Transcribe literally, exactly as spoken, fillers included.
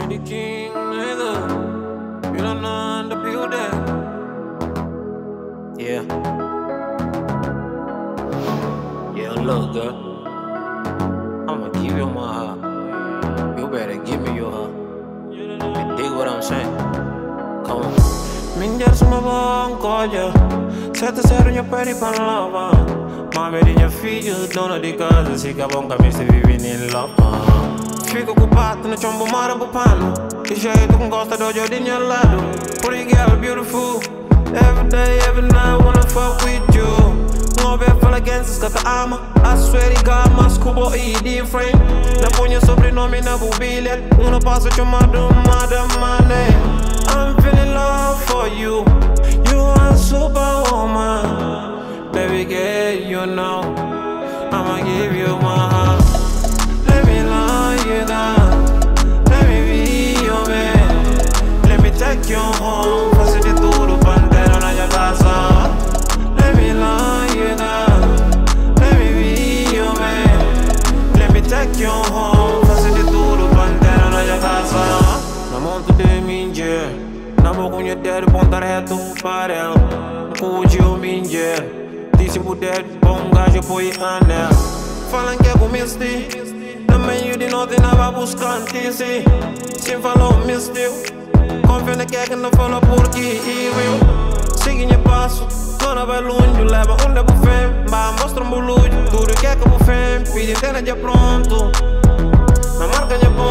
City King, nigga. You don't know the building. Yeah. Yeah, look, girl. I'ma give you my heart. You better give me your heart. You dig what I'm saying? Come on. Minjar suma bang koja. Sete zero nyo peri pan lava. Mami di nyo figlio, dono di casa. Si capon che mi stai vivendo in love. Fico occupato, no chombo mara bupano. E cheio tu com gosta do jogo de meu lado. Pretty girl, beautiful. Every day, every night, wanna fuck with you. No bad fala against us, que ama. I swear to God, mas cubo e different. Na punha sobrenome na bubilha. Uno passo chamado Madam Money. I'm feeling love for you. You are superwoman. Baby girl, you know I'ma give you my heart. Let me love you down. Let me be your man. Let me take you home. Fazer de tudo pandeiro na minha casa. Let me love you down. Let me be your man. Let me take you home. Fazer de tudo pandeiro na minha casa. Na monta de minha, na boca minha dedo ponta reto para ela. Cuide o minha, disse o dedo bom gajo põe anel. Falam que é com misty. Também eu de noite não buscar antici. Sem falar o mistério. Confia que é que não fala porque eu sigo em passo. Quando vai longe, leva onde é buffet. Vai mostra um boludo. Tudo que é que buffet. Pede inteira já pronto. Na marca já pronto.